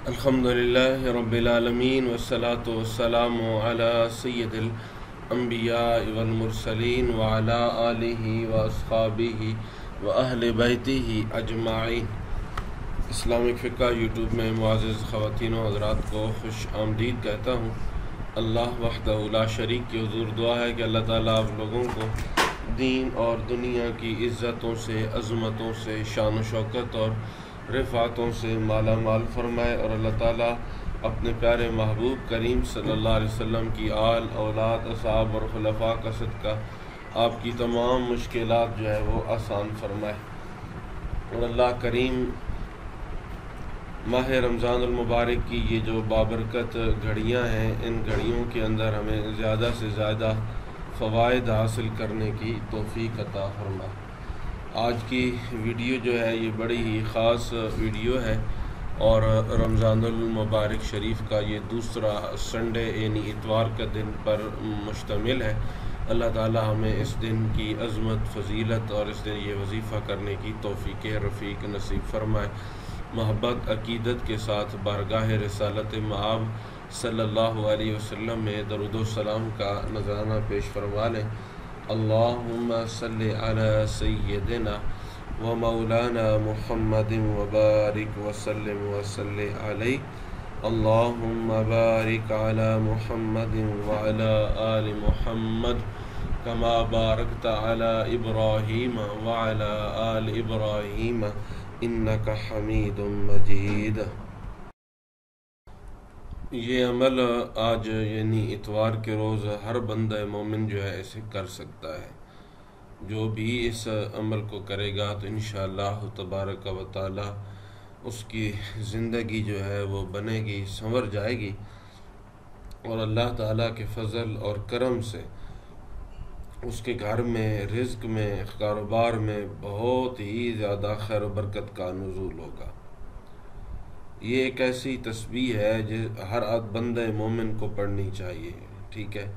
الحمدللہ رب العالمین والصلاة والسلام علی سید الانبیاء والمرسلین وعلی آلہ واصحابہ واہل بیتہ اجمعین۔ اسلامک فقہ یوٹیوب میں معزز خواتین و حضرات کو خوش آمدید کہتا ہوں۔ اللہ وحدہ لا شریک کی حضور دعا ہے کہ اللہ تعالیٰ آپ لوگوں کو دین اور دنیا کی عزتوں سے، عظمتوں سے، شان و شوکت اور رفعتوں سے مالا مال فرمائے، اور اللہ تعالیٰ اپنے پیارے محبوب کریم صلی اللہ علیہ وسلم کی آل، اولاد، اصحاب اور خلفاء کا صدقہ آپ کی تمام مشکلات جو ہے وہ آسان فرمائے۔ اور اللہ کریم ماہ رمضان المبارک کی یہ جو بابرکت گھڑیاں ہیں، ان گھڑیوں کے اندر ہمیں زیادہ سے زیادہ فوائد حاصل کرنے کی توفیق عطا فرمائے۔ آج کی ویڈیو جو ہے یہ بڑی ہی خاص ویڈیو ہے، اور رمضان المبارک شریف کا یہ دوسرا سنڈے یعنی اتوار کا دن پر مشتمل ہے۔ اللہ تعالی ہمیں اس دن کی عظمت، فضیلت اور اس دن یہ وظیفہ کرنے کی توفیق رفیق نصیب فرمائے۔ محبت عقیدت کے ساتھ بارگاہ رسالت مآب صلی اللہ علیہ وسلم میں درود و سلام کا نذرانہ پیش فرما لیں۔ اللہم صلی علی سیدنا و مولانا محمد وبارک وسلم وصلی علیہ۔ اللہم بارک علی محمد وعلی آل محمد کما بارکت علی ابراہیم وعلی آل ابراہیم انک حمید مجید۔ یہ عمل آج یعنی اتوار کے روز ہر بندہ مومن جو ہے اسے کر سکتا ہے۔ جو بھی اس عمل کو کرے گا تو انشاءاللہ تبارک و تعالی اس کی زندگی جو ہے وہ بنے گی، سنور جائے گی، اور اللہ تعالیٰ کے فضل اور کرم سے اس کے گھر میں، رزق میں، کاروبار میں بہت ہی زیادہ خیر و برکت کا نزول ہوگا۔ یہ ایک ایسی تسبیح ہے جو ہر بندہ مومن کو پڑھنی چاہیے، ٹھیک ہے،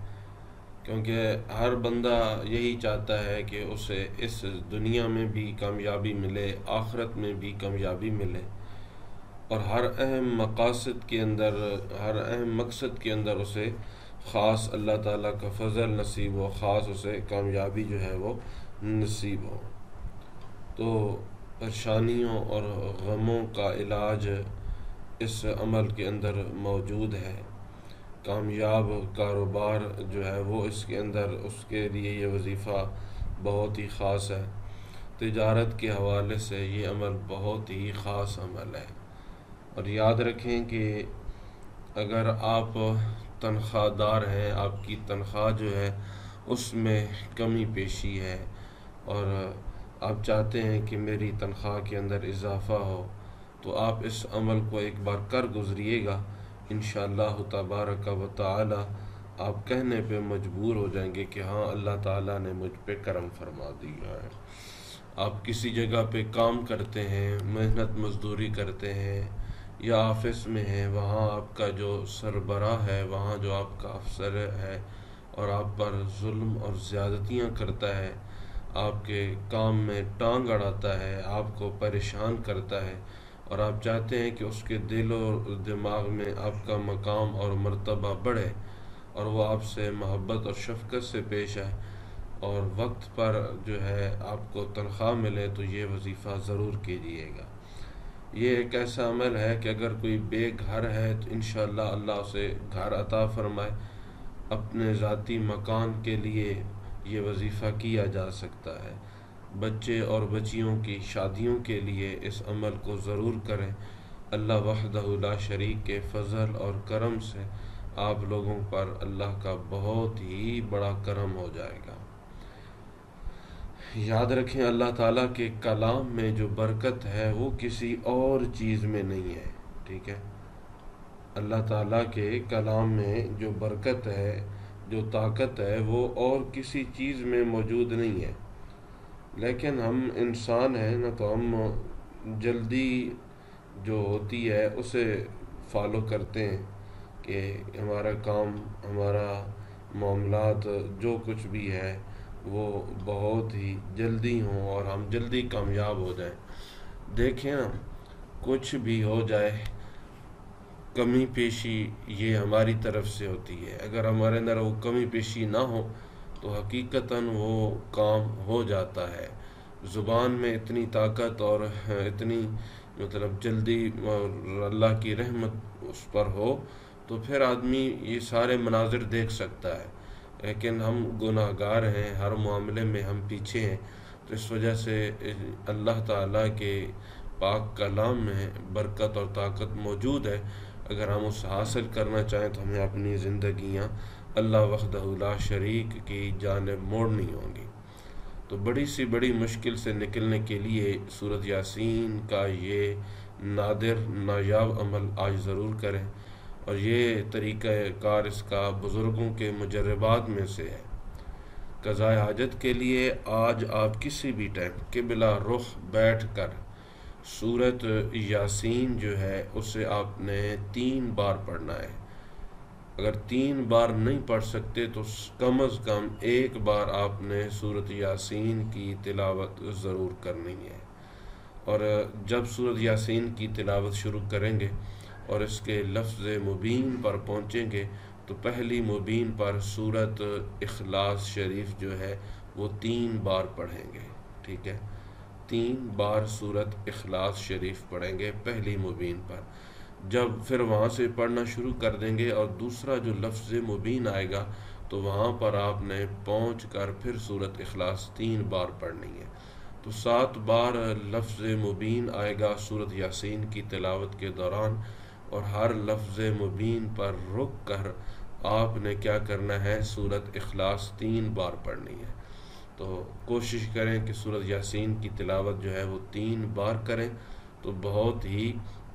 کیونکہ ہر بندہ یہی چاہتا ہے کہ اسے اس دنیا میں بھی کامیابی ملے، آخرت میں بھی کامیابی ملے، اور ہر اہم مقاصد کے اندر، ہر اہم مقصد کے اندر اسے خاص اللہ تعالیٰ کا فضل نصیب ہو، خاص اسے کامیابی جو ہے وہ نصیب ہو۔ تو پریشانیوں اور غموں کا علاج اس عمل کے اندر موجود ہے۔ کامیاب کاروبار جو ہے وہ اس کے اندر، اس کے لیے یہ وظیفہ بہت ہی خاص ہے۔ تجارت کے حوالے سے یہ عمل بہت ہی خاص عمل ہے، اور یاد رکھیں کہ اگر آپ تنخواہ دار ہیں، آپ کی تنخواہ جو ہے اس میں کمی پیشی ہے، اور آپ چاہتے ہیں کہ میری تنخواہ کے اندر اضافہ ہو، تو آپ اس عمل کو ایک بار کر گزریے گا، انشاءاللہ تبارک و تعالی آپ کہنے پہ مجبور ہو جائیں گے کہ ہاں اللہ تعالیٰ نے مجھ پہ کرم فرما دیا ہے۔ آپ کسی جگہ پہ کام کرتے ہیں، محنت مزدوری کرتے ہیں، یا آفس میں ہیں، وہاں آپ کا جو سربراہ ہے، وہاں جو آپ کا افسر ہے اور آپ پر ظلم اور زیادتیاں کرتا ہے، آپ کے کام میں ٹانگ اڑاتا ہے، آپ کو پریشان کرتا ہے، اور آپ چاہتے ہیں کہ اس کے دل و دماغ میں آپ کا مقام اور مرتبہ بڑھے، اور وہ آپ سے محبت اور شفقت سے پیش آئے، اور وقت پر جو ہے آپ کو تنخواہ ملے، تو یہ وظیفہ ضرور کیجیے گا۔ یہ ایک ایسا عمل ہے کہ اگر کوئی بے گھر ہے تو انشاءاللہ اللہ اسے گھر عطا فرمائے۔ اپنے ذاتی مکان کے لیے یہ وظیفہ کیا جا سکتا ہے۔ بچے اور بچیوں کی شادیوں کے لیے اس عمل کو ضرور کریں۔ اللہ وحدہ لا شریک کے فضل اور کرم سے آپ لوگوں پر اللہ کا بہت ہی بڑا کرم ہو جائے گا۔ یاد رکھیں اللہ تعالیٰ کے کلام میں جو برکت ہے وہ کسی اور چیز میں نہیں ہے، ٹھیک ہے۔ اللہ تعالیٰ کے کلام میں جو برکت ہے، جو طاقت ہے، وہ اور کسی چیز میں موجود نہیں ہے، لیکن ہم انسان ہیں نا، تو ہم جلدی جو ہوتی ہے اسے فالو کرتے ہیں کہ ہمارا کام، ہمارا معاملات جو کچھ بھی ہے وہ بہت ہی جلدی ہوں اور ہم جلدی کامیاب ہو جائیں۔ دیکھیں نا، کچھ بھی ہو جائے، کمی پیشی یہ ہماری طرف سے ہوتی ہے۔ اگر ہمارے اندر وہ کمی پیشی نہ ہو تو حقیقتاً وہ کام ہو جاتا ہے۔ زبان میں اتنی طاقت اور اتنی جلدی اور اللہ کی رحمت اس پر ہو تو پھر آدمی یہ سارے مناظر دیکھ سکتا ہے، لیکن ہم گناہ گار ہیں، ہر معاملے میں ہم پیچھے ہیں، تو اس وجہ سے اللہ تعالیٰ کے پاک کلام میں برکت اور طاقت موجود ہے۔ اگر ہم اس حاصل کرنا چاہیں تو ہمیں اپنی زندگیاں اللہ وحدہ لا شریک کی جانب موڑنی ہوں گی۔ تو بڑی سی بڑی مشکل سے نکلنے کے لیے سورۃ یاسین کا یہ نادر نایاب عمل آج ضرور کریں، اور یہ طریقہ کار اس کا بزرگوں کے مجربات میں سے ہے۔ قضاء حاجت کے لیے آج آپ کسی بھی ٹائم قبلہ رخ بیٹھ کر سورۃ یاسین جو ہے اسے آپ نے 3 بار پڑھنا ہے۔ اگر 3 بار نہیں پڑھ سکتے تو کم از کم 1 بار آپ نے سورۃ یاسین کی تلاوت ضرور کرنی ہے۔ اور جب سورۃ یاسین کی تلاوت شروع کریں گے اور اس کے لفظ مبین پر پہنچیں گے تو پہلی مبین پر سورۃ اخلاص شریف جو ہے وہ 3 بار پڑھیں گے، ٹھیک ہے، 3 بار سورۃ اخلاص شریف پڑھیں گے پہلی مبین پر۔ جب پھر وہاں سے پڑھنا شروع کر دیں گے اور دوسرا جو لفظ مبین آئے گا تو وہاں پر آپ نے پہنچ کر پھر سورۃ اخلاص 3 بار پڑھنی ہے، تو 7 بار لفظ مبین آئے گا سورۃ یاسین کی تلاوت کے دوران، اور ہر لفظ مبین پر رک کر آپ نے کیا کرنا ہے، سورۃ اخلاص 3 بار پڑھنی ہے۔ تو کوشش کریں کہ سورۃ یاسین کی تلاوت جو ہے وہ 3 بار کریں، تو بہت ہی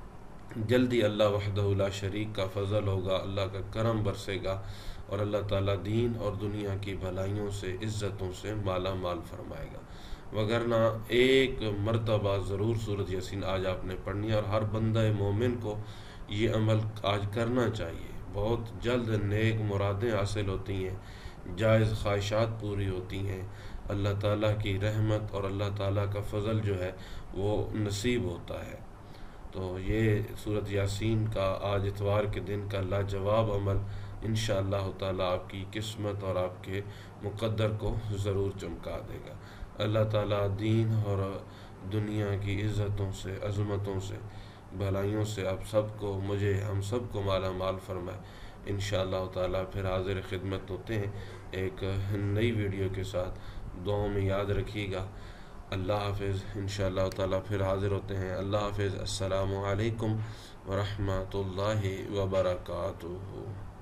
جلدی اللہ وحدہ لا شریک کا فضل ہوگا، اللہ کا کرم برسے گا، اور اللہ تعالیٰ دین اور دنیا کی بھلائیوں سے، عزتوں سے مالا مال فرمائے گا۔ وگرنہ ایک مرتبہ ضرور سورۃ یاسین آج آپ نے پڑھنی ہے، اور ہر بندہ مومن کو یہ عمل آج کرنا چاہیے۔ بہت جلد نیک مرادیں حاصل ہوتی ہیں، جائز خواہشات پوری ہوتی ہیں، اللہ تعالیٰ کی رحمت اور اللہ تعالیٰ کا فضل جو ہے وہ نصیب ہوتا ہے۔ تو یہ سورۃ یاسین کا آج اتوار کے دن کا لاجواب عمل انشاءاللہ تعالیٰ آپ کی قسمت اور آپ کے مقدر کو ضرور چمکا دے گا۔ اللہ تعالیٰ دین اور دنیا کی عزتوں سے، عظمتوں سے، بھلائیوں سے آپ سب کو، مجھے، ہم سب کو مالا مال فرمائے۔ انشاءاللہ تعالیٰ پھر حاضر خدمت ہوتے ہیں ایک نئی ویڈیو کے ساتھ، دعاؤں میں یاد رکھیے گا۔ اللہ حافظ، انشاءاللہ تعالیٰ پھر حاضر ہوتے ہیں۔ اللہ حافظ، السلام علیکم ورحمۃ اللہ وبرکاتہ۔